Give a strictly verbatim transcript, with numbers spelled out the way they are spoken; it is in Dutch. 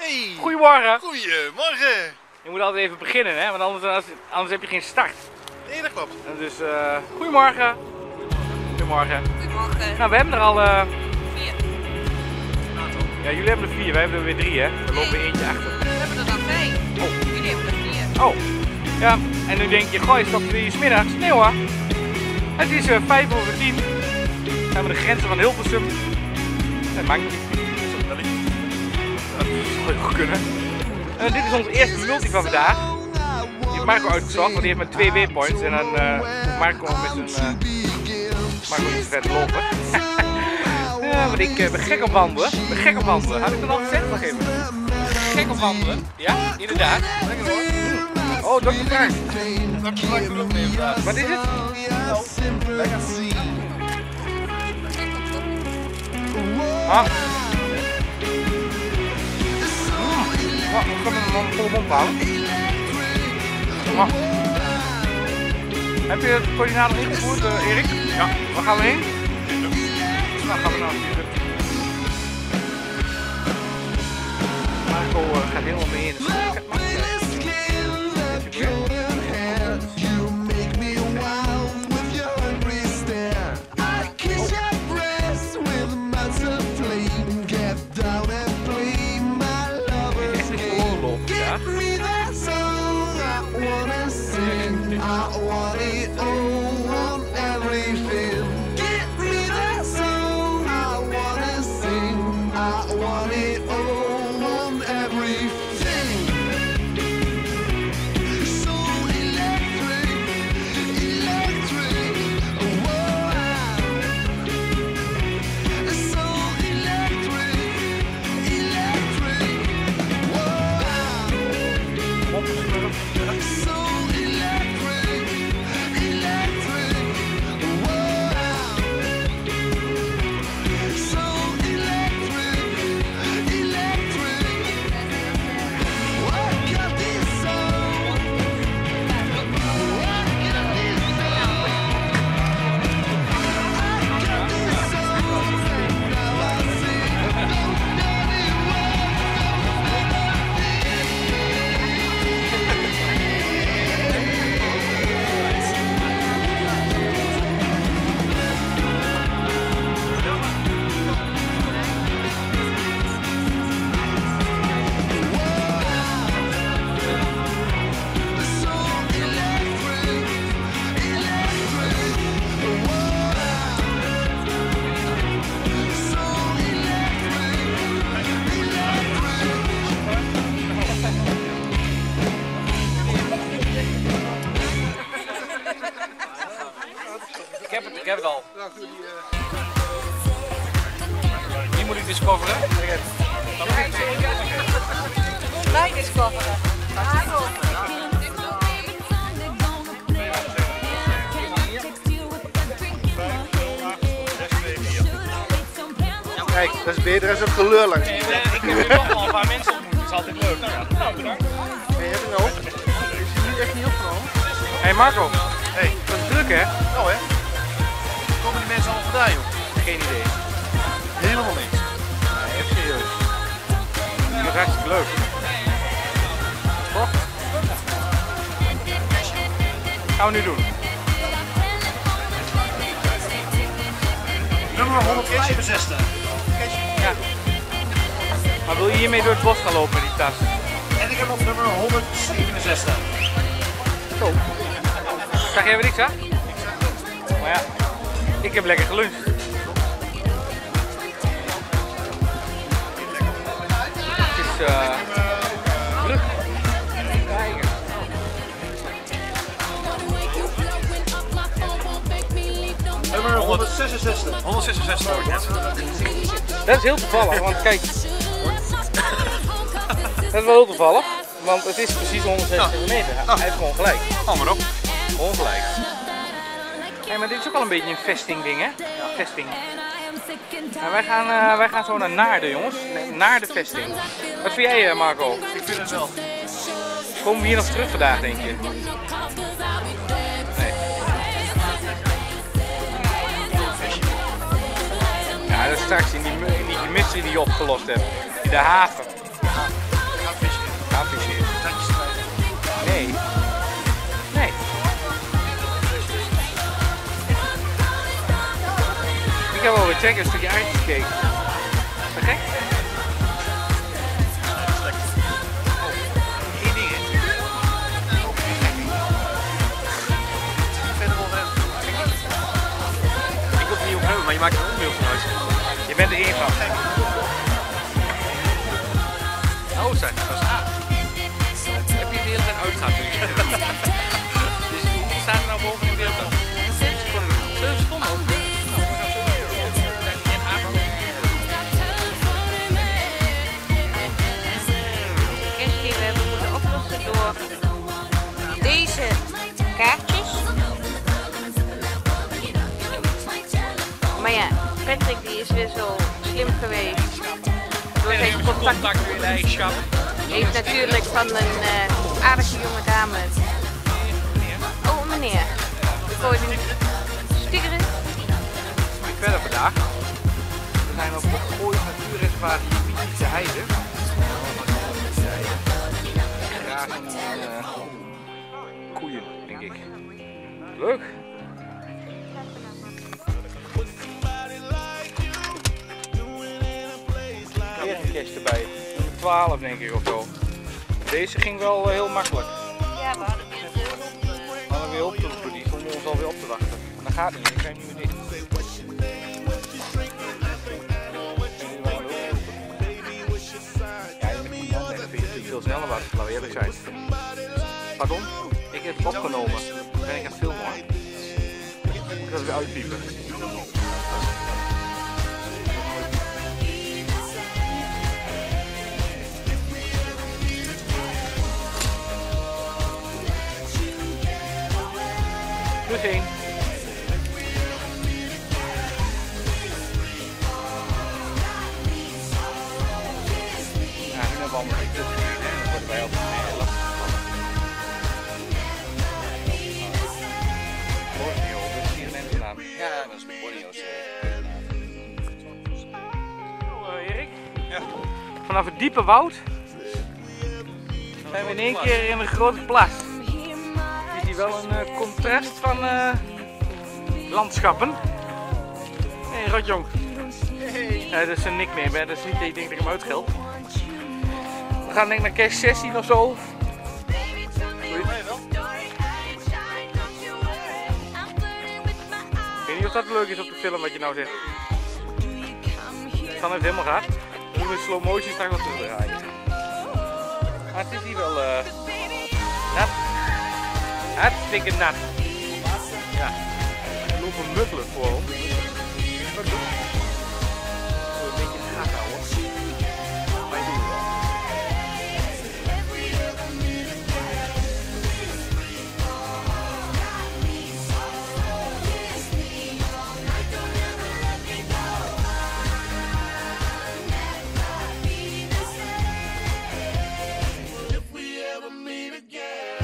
Hey. Goedemorgen. Goedemorgen. Je moet altijd even beginnen, hè? Want anders, anders heb je geen start. Nee, dat klopt. En dus, uh, goedemorgen. Goedemorgen. Goedemorgen. Nou, we hebben er al uh... vier. Ja, jullie hebben er vier, wij hebben er weer drie, hè? Er loopt weer eentje achter. We hebben er dan twee. Oh. Jullie hebben er vier. Oh. Ja, en nu denk je, goh, is dat weer 's middags? Nee hoor. Het is uh, vijf over tien. We zijn bij de grenzen van Hilversum. Dat maakt niet. Dat zou goed kunnen. Uh, dit is onze eerste multi van vandaag. Die heeft Marco uitgezocht, want die heeft met twee waypoints. En dan uh, Marco met zijn... Uh, Marco is vet lopen. Ja, want ik uh, ben gek op wandelen. Ik ben gek op wandelen. Had ik dat al gezegd? Wacht even. Gek op wandelen. Ja, inderdaad. Lekker hoor. Oh, dokter Frank. dokter Frank doet ook mee vandaag. Wat is het? Oh, lekker. Ah. Oh, ik kan hem dan vol mond houden. Oh. Heb je het coördinaten ingevoerd, uh, Erik? Ja. Waar gaan we heen? Nou, gaan we naar hier. Marco uh, gaat helemaal mee in. Ik heb het al. Wie moet ik discoveren? Mij discoveren. Kijk, dat is beter als een gelul langs. Ik heb hier nog wel een paar mensen ontmoet, dat is altijd leuk. Nou, bedankt. Ben je er nou? Is hij niet echt niet opgenomen? Hé hey Marco. Hey. Dat is druk hè? Nou hè? Komen die mensen allemaal vandaan joh? Geen idee. Helemaal niks. Nee, even serieus. Dat is hartstikke leuk. Toch? Wat gaan we nu doen? Nummer honderdvijfenzestig. Ja. Maar wil je hiermee door het bos gaan lopen met die tas? En ik heb op nummer honderdzevenenzestig. Zo. Zag jij weer niks aan? Maar ja, ik heb lekker geluncht. Het is uh, druk. Kijken. Nummer honderdzesenzestig. honderdzesenzestig hoor ik net. Dat is heel toevallig, want kijk. Dat is wel heel toevallig, want het is precies honderdzeventig meter. Hij heeft gewoon gelijk. Hou maar op. Gewoon gelijk. Hey, maar dit is ook al een beetje een vesting ding hè? Vesting. Nou, wij, gaan, uh, wij gaan zo naar Naarden jongens. Nee, naar de vesting. Wat vind jij uh, Marco? Ik vind het wel. Komen we hier nog terug vandaag denk je? Nee. Ja, dat is straks in die, in die mystery die je opgelost hebt. In de haven. zeggen, een stukje ijscake. Is dat gek? Eén ding, hè? Verder wel verder. Ik wil het niet op hebben, maar je maakt er een onderdeel van uit. Je bent er één van. Oh, zeg, dat is A. Heb je de hele tijd uitgaan natuurlijk. Dus hoe staat er nou boven in beeld dan? zeven seconden. zeven seconden ook. Kerst die we hebben moeten oplossen door deze kaartjes. Maar ja, Patrick die is weer zo slim geweest. Door zijn contact. Hij heeft natuurlijk van een uh, aardige jonge dame. Oh meneer, we gooien nu stickeren. Verder vandaag. We zijn op het Goois Natuurreservaat Mythische Heide. Grazen en uh, koeien, denk ik. Leuk. Weer een kerst erbij. twaalf denk ik of zo. Deze ging wel uh, heel makkelijk. Ja, we hadden weer veel op. We hadden weer op te roepen, die stonden ons alweer op te wachten. Maar dat gaat niet, ik krijg niet meer dicht. Ja, je bent iemand en dan vind je natuurlijk veel sneller wat, laten we eerlijk zijn. Pardon? Ik heb het opgenomen. Dan ben ik aan het filmen hoor. Moet ik dat weer uitpiepen. Plus één. Ja, nu hebben we allemaal geen tussen. Dan worden wij altijd meer lastig gevallen. Borneo, dat is hier een Engenaam. Ja, dat is Borneo's. Hallo Erik. Ja. Vanaf het diepe woud zijn we in één keer in een grote plas. Je ziet wel een uh, contrast van uh, landschappen. Hé hey, Rotjong. Hey. Ja, dat is een nickname, hè. Dat is niet dat je denkt dat ik hem uitscheld. We gaan denk ik naar kerst zestien of zo. Ik weet niet of dat leuk is op de film wat je nou zegt. Dan heeft het helemaal gehad. We doen een slow motion straks wat terugdraaien. Maar het is hier wel uh, nat. Hartstikke nat. Ja. Er lopen muggelen voor ons.